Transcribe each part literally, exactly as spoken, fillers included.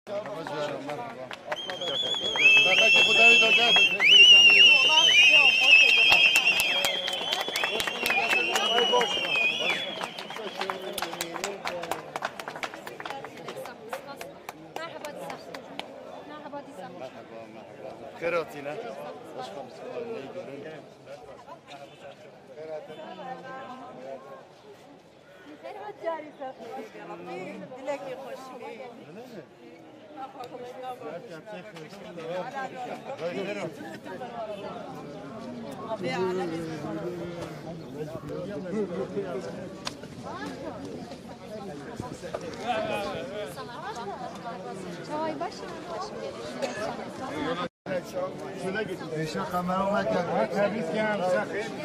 Keratina. Çay başı. Deixa a câmera uma câmera.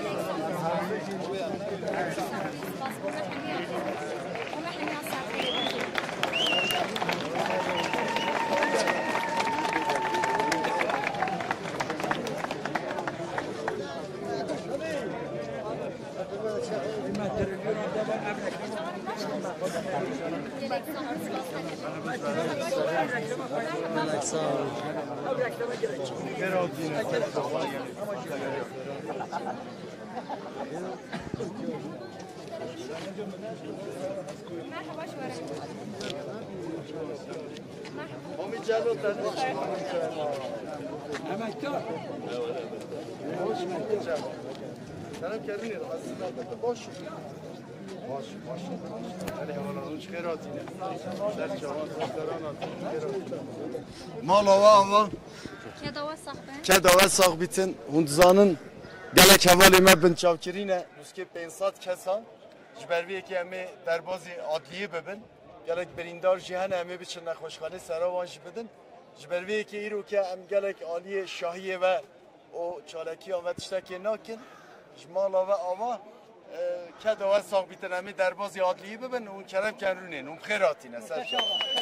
Selam kendin yerim. Aslında boş. Boş, boş. Yani havalanın çıkartıyla. Ders çavan, dersleran atın. Malava ama. Kedava sahben. Kedava sahbitin. Hundzanın gelek havalime bin çavkirine. Nuske pensat kesan. Jberviye ki emi derbazı adliye bebin. Gelek berindar cihan emi biçin nekhoşkhane seravan jibidin. Jberviye ki iru ki em gelek aliye şahiye ve o çalekiya ve tişteki nakin. Jmala ve ama kedava sahbitin emi derbazı adliye bebin. Un kerem kenrünin. Un khairatine. Serçe.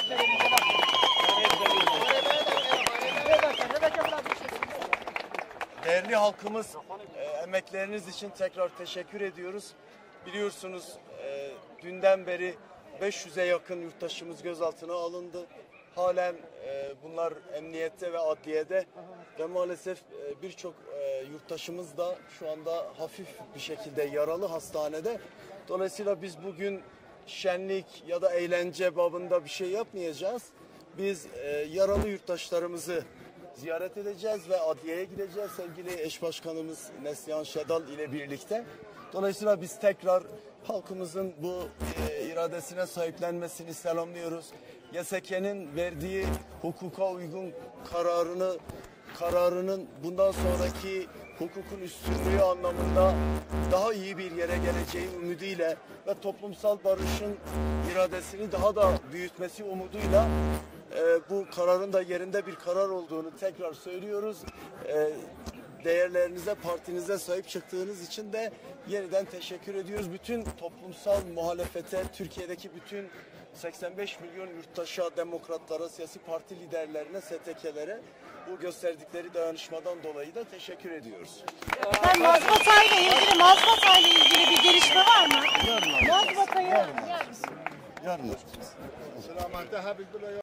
Değerli halkımız, e, emekleriniz için tekrar teşekkür ediyoruz. Biliyorsunuz e, dünden beri beş yüze yakın yurttaşımız gözaltına alındı. Halen e, bunlar emniyette ve adliyede ve maalesef e, birçok e, yurttaşımız da şu anda hafif bir şekilde yaralı hastanede. Dolayısıyla biz bugün şenlik ya da eğlence babında bir şey yapmayacağız. Biz e, yaralı yurttaşlarımızı ziyaret edeceğiz ve adliyeye gideceğiz sevgili eş başkanımız Neslihan Şedal ile birlikte. Dolayısıyla biz tekrar halkımızın bu e, iradesine sahiplenmesini selamlıyoruz. Y S K'nin verdiği hukuka uygun kararını kararının bundan sonraki hukukun üstünlüğü anlamında daha iyi bir yere geleceği umuduyla ve toplumsal barışın iradesini daha da büyütmesi umuduyla e, bu kararın da yerinde bir karar olduğunu tekrar söylüyoruz. E, değerlerinize, partinize sahip çıktığınız için de yeniden teşekkür ediyoruz. Bütün toplumsal muhalefete, Türkiye'deki bütün seksen beş milyon yurttaşa, demokratlara, siyasi parti liderlerine, S T K'lere bu gösterdikleri dayanışmadan dolayı da teşekkür ediyoruz. Ben mazbatayla ilgili, mazbatayla ilgili bir gelişme var mı? Yarın. Mazbatayı Yarın. Yarın.